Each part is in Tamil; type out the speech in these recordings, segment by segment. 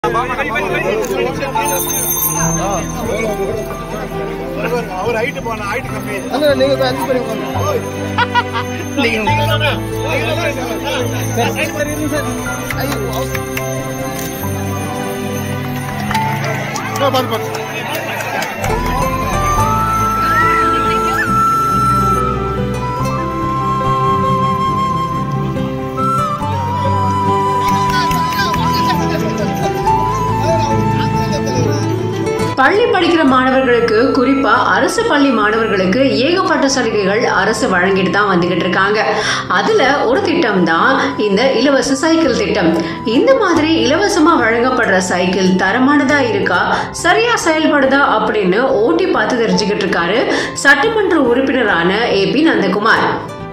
அவர் ஹைட் போன ஹைட் கம்மி அங்க நீங்க போய் அஞ்சு பேர் பள்ளி படிக்கிற மாணவர்களுக்கு குறிப்பா அரசு பள்ளி மாணவர்களுக்கு ஏகப்பட்ட சலுகைகள் அரசு வழங்கிட்டு தான் வந்துகிட்டு இருக்காங்க. அதுல ஒரு திட்டம் தான் இந்த இலவச சைக்கிள் திட்டம். இந்த மாதிரி இலவசமா வழங்கப்படுற சைக்கிள் தரமானதா இருக்கா, சரியா செயல்படுதா அப்படின்னு ஓட்டி பார்த்து தெரிஞ்சுக்கிட்டு இருக்காரு சட்டமன்ற உறுப்பினரான AP நந்தகுமார்.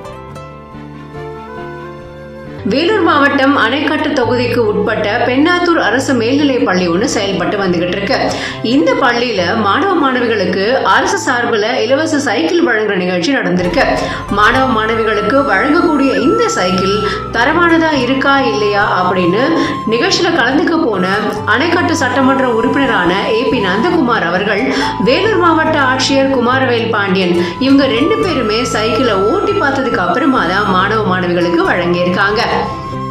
வேலூர் மாவட்டம் அணைக்கட்டு தொகுதிக்கு உட்பட்ட பெண்ணாத்தூர் அரசு மேல்நிலைப் பள்ளி ஒன்று செயல்பட்டு வந்துகிட்டு இருக்கு. இந்த பள்ளியில மாணவ மாணவிகளுக்கு அரசு சார்பில் இலவச சைக்கிள் வழங்குற நிகழ்ச்சி நடந்திருக்கு. மாணவ மாணவிகளுக்கு வழங்கக்கூடிய இந்த சைக்கிள் தரமானதா இருக்கா இல்லையா அப்படின்னு நிகழ்ச்சியில கலந்துக்க போன அணைக்கட்டு சட்டமன்ற உறுப்பினரான AP நந்தகுமார் அவர்கள் வேலூர் மாவட்ட ஆட்சியர் குமாரவேல் பாண்டியன் இவங்க 2 பேருமே சைக்கிளை ஓட்டி பார்த்ததுக்கு அப்புறமா தான் மாணவ மாணவிகளுக்கு வழங்கியிருக்காங்க.